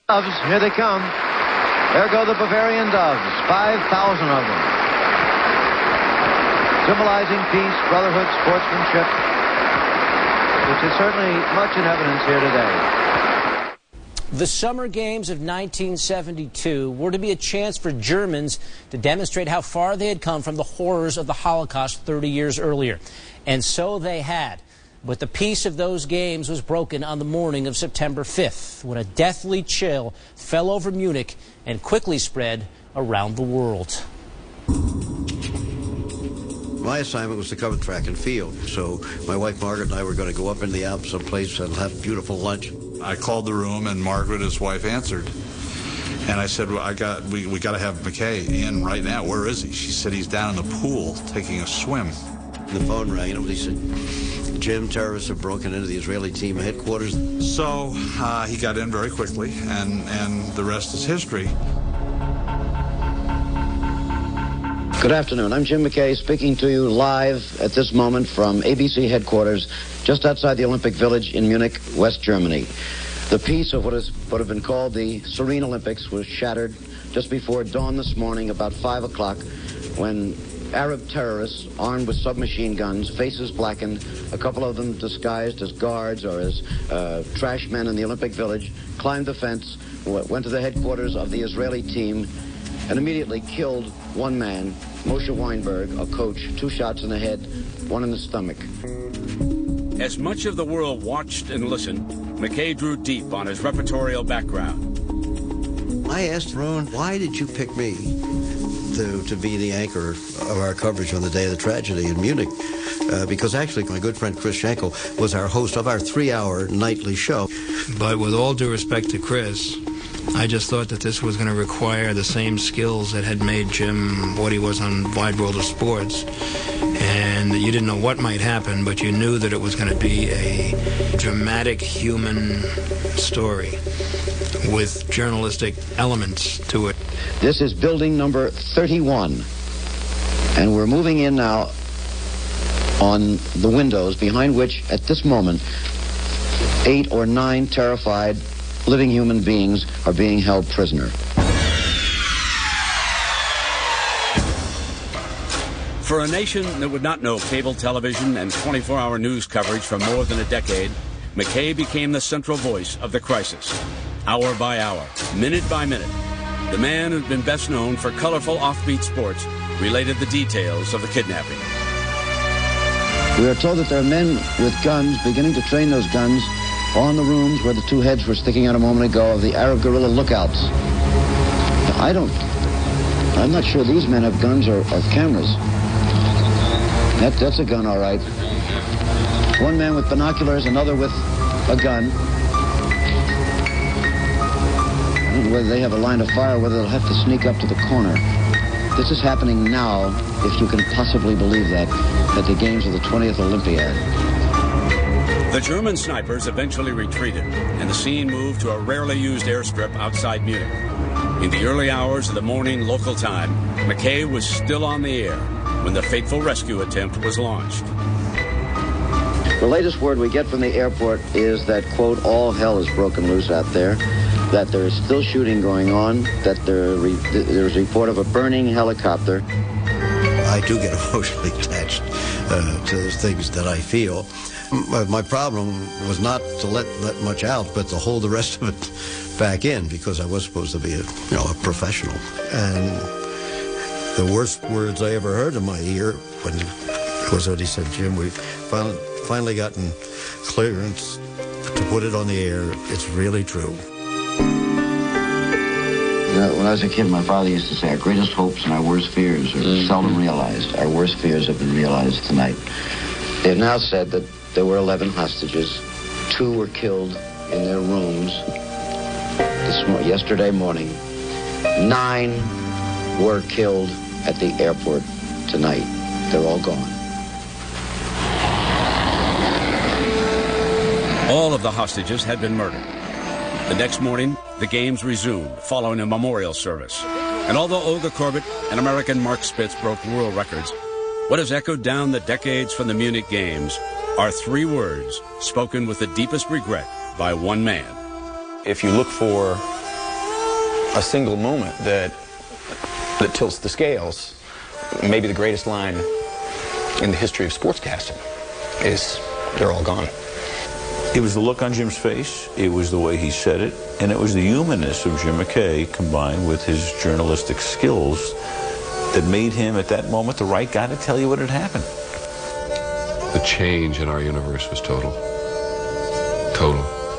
Doves, here they come. There go the Bavarian Doves, 5,000 of them. Symbolizing peace, brotherhood, sportsmanship, which is certainly much in evidence here today. The Summer Games of 1972 were to be a chance for Germans to demonstrate how far they had come from the horrors of the Holocaust 30 years earlier. And so they had. But the peace of those games was broken on the morning of September 5th, when a deathly chill fell over Munich and quickly spread around the world. My assignment was to cover track and field, so my wife Margaret and I were going to go up in the Alps someplace and have beautiful lunch. I called the room, and Margaret, his wife, answered. And I said, well, we got to have McKay in right now. Where is he? She said he's down in the pool taking a swim. The phone rang, and he said, Jim, terrorists have broken into the Israeli team headquarters. So he got in very quickly, and the rest is history. Good afternoon. I'm Jim McKay speaking to you live at this moment from ABC headquarters just outside the Olympic Village in Munich, West Germany. The peace of what have been called the Serene Olympics was shattered just before dawn this morning, about 5 o'clock, when Arab terrorists armed with submachine guns, faces blackened, a couple of them disguised as guards or as trash men in the Olympic Village, climbed the fence, went to the headquarters of the Israeli team, and immediately killed one man, Moshe Weinberg, a coach, 2 shots in the head, 1 in the stomach. As much of the world watched and listened, McKay drew deep on his repertorial background. I asked Ron, why did you pick me to be the anchor of our coverage on the day of the tragedy in Munich? Because actually my good friend Chris Schenkel was our host of our 3-hour nightly show. But with all due respect to Chris, I just thought that this was going to require the same skills that had made Jim what he was on Wide World of Sports. And you didn't know what might happen, but you knew that it was going to be a dramatic human story with journalistic elements to it. This is building number 31. And we're moving in now on the windows behind which, at this moment, 8 or 9 terrified living human beings are being held prisoner. For a nation that would not know cable television and 24-hour news coverage for more than a decade, McKay became the central voice of the crisis. Hour by hour, minute by minute, the man who'd been best known for colorful offbeat sports related the details of the kidnapping. We are told that there are men with guns beginning to train those guns on the rooms where the 2 heads were sticking out a moment ago of the Arab guerrilla lookouts. I'm not sure these men have guns or cameras. That's a gun, all right. One man with binoculars, another with a gun. I don't know whether they have a line of fire, whether they'll have to sneak up to the corner. This is happening now, if you can possibly believe that, at the games of the 20th Olympiad. The German snipers eventually retreated, and the scene moved to a rarely used airstrip outside Munich. In the early hours of the morning local time, McKay was still on the air when the fateful rescue attempt was launched. The latest word we get from the airport is that, quote, all hell is broken loose out there, that there is still shooting going on, that there's a report of a burning helicopter. I do get emotionally attached to the things that I feel. My problem was not to let much out, but to hold the rest of it back in, because I was supposed to be a professional. And the worst words I ever heard in my ear was when he said, Jim, we've finally gotten clearance to put it on the air. It's really true. When I was a kid, my father used to say, our greatest hopes and our worst fears are seldom realized. Our worst fears have been realized tonight. They've now said that there were 11 hostages. 2 were killed in their rooms yesterday morning. 9 were killed at the airport tonight. They're all gone. All of the hostages had been murdered. The next morning, the games resumed following a memorial service. And although Olga Korbut and American Mark Spitz broke world records, what has echoed down the decades from the Munich Games are 3 words spoken with the deepest regret by one man. If you look for a single moment that tilts the scales. Maybe the greatest line in the history of sportscasting is, "They're all gone." It was the look on Jim's face, it was the way he said it, and it was the humanness of Jim McKay combined with his journalistic skills that made him, at that moment, the right guy to tell you what had happened. The change in our universe was total. Total.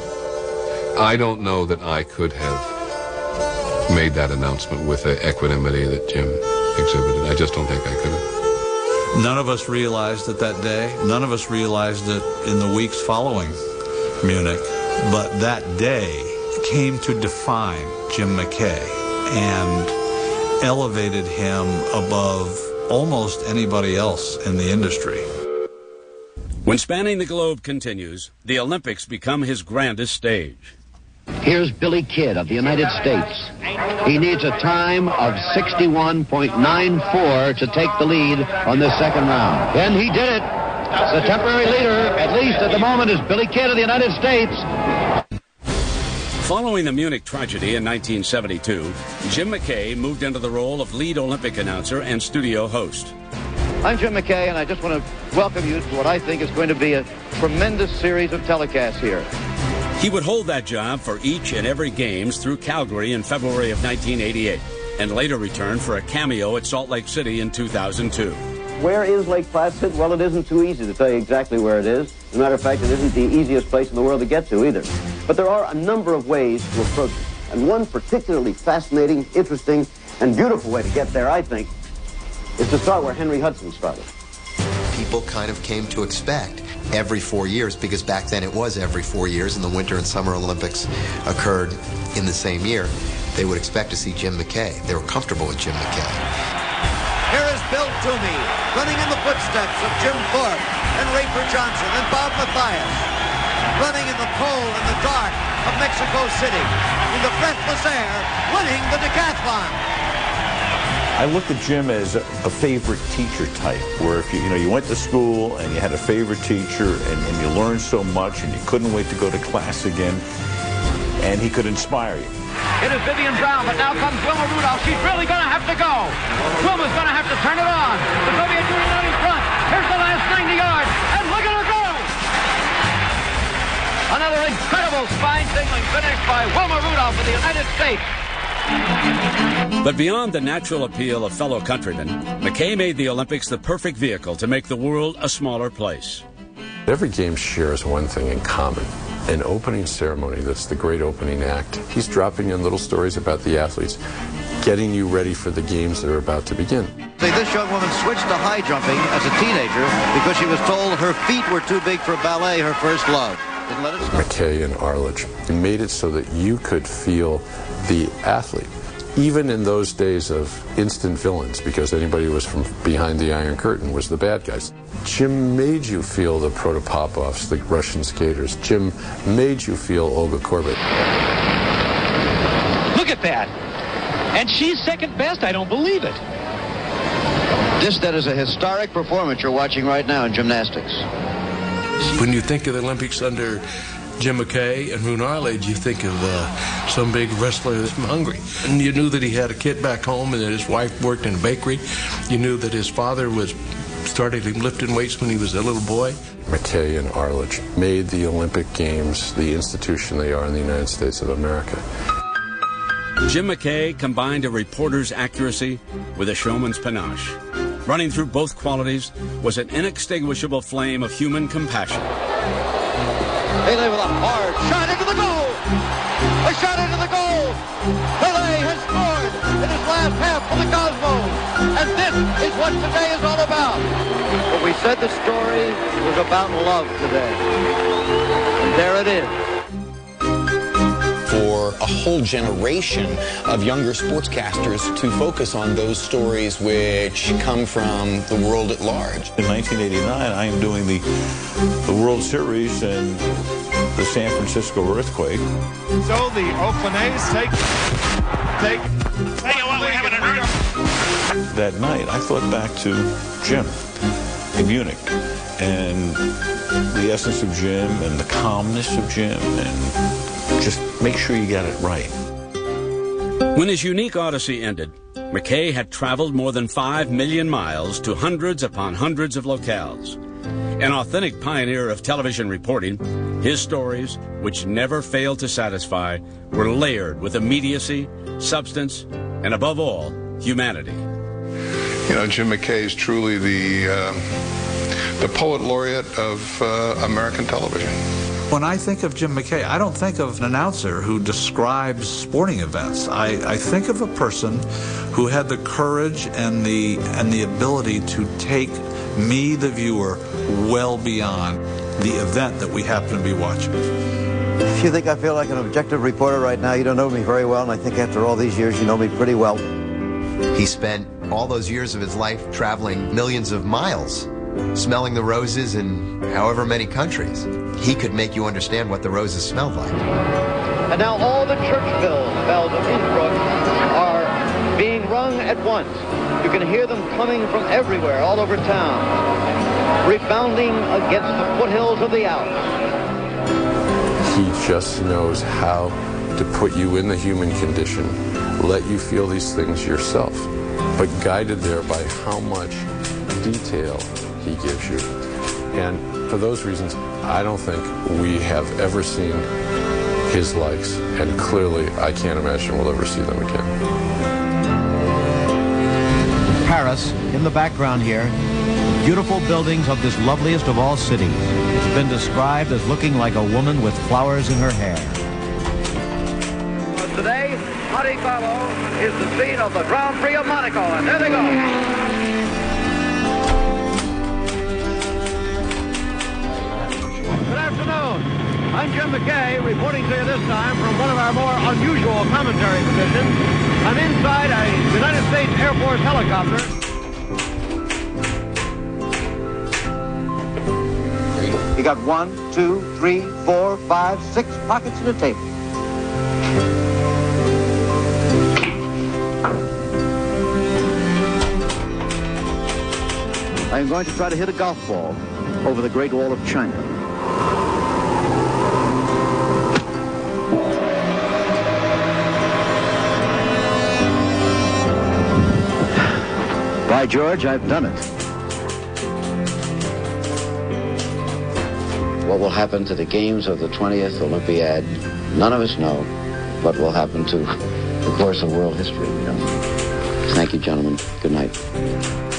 I don't know that I could have made that announcement with the equanimity that Jim exhibited. I just don't think I could have. None of us realized it that day. None of us realized it in the weeks following Munich. But that day came to define Jim McKay and elevated him above almost anybody else in the industry. When Spanning the Globe continues, the Olympics become his grandest stage. Here's Billy Kidd of the United States. He needs a time of 61.94 to take the lead on this second round. And he did it. The temporary leader, at least at the moment, is Billy Kidd of the United States. Following the Munich tragedy in 1972, Jim McKay moved into the role of lead Olympic announcer and studio host. I'm Jim McKay, and I just want to welcome you to what I think is going to be a tremendous series of telecasts here. He would hold that job for each and every games through Calgary in February of 1988, and later return for a cameo at Salt Lake City in 2002. Where is Lake Placid? Well, it isn't too easy to tell you exactly where it is. As a matter of fact, it isn't the easiest place in the world to get to either. But there are a number of ways to approach it. And one particularly fascinating, interesting, and beautiful way to get there, I think, is to start where Henry Hudson started. People kind of came to expect every 4 years, because back then it was every 4 years, and the Winter and Summer Olympics occurred in the same year. They would expect to see Jim McKay. They were comfortable with Jim McKay. Here is Bill Toomey, running in the footsteps of Jim Thorpe and Rafer Johnson and Bob Mathias, running in the cold and the dark of Mexico City, in the breathless air, winning the decathlon. I looked at Jim as a favorite teacher type, where if you went to school and you had a favorite teacher and you learned so much and you couldn't wait to go to class again, and he could inspire you. It is Vivian Brown, but now comes Wilma Rudolph. She's really going to have to go. Wilma's going to have to turn it on. The Soviet Union out in front. Here's the last 90 yards, and look at her go! Another incredible spine-tingling finish by Wilma Rudolph of the United States. But beyond the natural appeal of fellow countrymen, McKay made the Olympics the perfect vehicle to make the world a smaller place. Every game shares one thing in common. An opening ceremony that's the great opening act. He's dropping in little stories about the athletes, getting you ready for the games that are about to begin. This young woman switched to high jumping as a teenager because she was told her feet were too big for ballet, her first love. Didn't let it stop. McKay and Arledge made it so that you could feel the athlete. Even in those days of instant villains, because anybody who was from behind the Iron Curtain was the bad guys. Jim made you feel the Protopopovs, the Russian skaters. Jim made you feel Olga Korbut. Look at that. And she's second best. I don't believe it. That is a historic performance you're watching right now in gymnastics. When you think of the Olympics under Jim McKay and Roone Arledge, you think of some big wrestler that's from Hungary. And you knew that he had a kid back home and that his wife worked in a bakery. You knew that his father started lifting weights when he was a little boy. McKay and Arledge made the Olympic Games the institution they are in the United States of America. Jim McKay combined a reporter's accuracy with a showman's panache. Running through both qualities was an inextinguishable flame of human compassion. Pele with a hard shot into the goal! A shot into the goal! Pele has scored in his last half for the Cosmos! And this is what today is all about! But we said the story was about love today. And there it is. For a whole generation of younger sportscasters to focus on those stories which come from the world at large. In 1989, I am doing the World Series and the San Francisco earthquake. So the Oakland A's take. Hey, what, we're having an earthquake. That night, I thought back to Jim in Munich and the essence of Jim and the calmness of Jim and just make sure you got it right. When his unique odyssey ended, McKay had traveled more than 5 million miles to hundreds upon hundreds of locales. An authentic pioneer of television reporting, his stories, which never failed to satisfy, were layered with immediacy, substance, and above all, humanity. You know, Jim McKay is truly the poet laureate of American television. When I think of Jim McKay, I don't think of an announcer who describes sporting events. I think of a person who had the courage and the ability to take me, the viewer, well beyond the event that we happen to be watching. If you think I feel like an objective reporter right now, you don't know me very well, and I think after all these years, you know me pretty well. He spent all those years of his life traveling millions of miles, smelling the roses in however many countries. He could make you understand what the roses smelled like. And now all the church bells of Innsbruck are being rung at once. You can hear them coming from everywhere, all over town, rebounding against the foothills of the Alps. He just knows how to put you in the human condition, let you feel these things yourself, but guided there by how much detail he gives you. And for those reasons, I don't think we have ever seen his likes, and clearly I can't imagine we'll ever see them again. Paris, in the background here, beautiful buildings of this loveliest of all cities. It's been described as looking like a woman with flowers in her hair. Today, Monte Carlo is the scene of the Grand Prix of Monaco, and there they go. Good afternoon. I'm Jim McKay, reporting to you this time from one of our more unusual commentary positions. I'm inside a United States Air Force helicopter. You got 1, 2, 3, 4, 5, 6 pockets in the table. I'm going to try to hit a golf ball over the Great Wall of China. By George, I've done it. What will happen to the games of the 20th Olympiad, none of us know. What will happen to the course of world history, we don't know. Thank you, gentlemen. Good night.